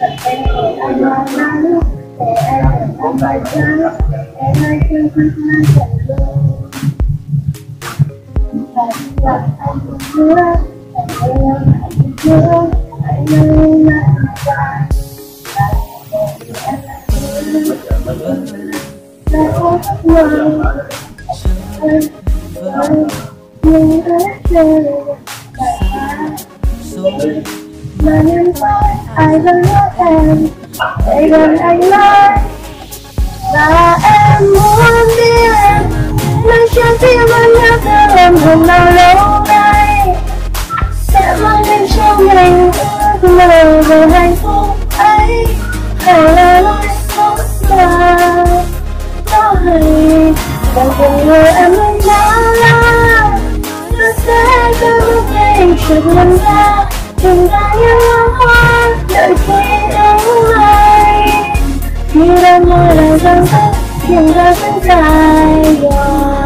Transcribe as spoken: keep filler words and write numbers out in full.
Em để anh lo lắng, để anh ở lại trắng, em hãy cứ cứ cứ chẳng luôn. Và giờ anh cũng hứa, anh yêu anh cũng hứa, anh yêu anh ra. Và để em lại hứa, đã có người, anh anh nhưng hết rồi. Mà nhân nói ai vẫn nhớ em để gần anh nói và em muốn biết nơi trái tim vẫn nhớ thương em hôm nào lâu nay sẽ mang đến cho mình ước mơ về hạnh phúc ấy hay là lối sống mà có hay bằng từng người em luôn đã là tôi sẽ cứ bước đi chợt nhận ra tình ta như hoa hoa đợi khi đúng ngày khi đôi môi lại giăng tắt khiến ta vẫn dài dòng.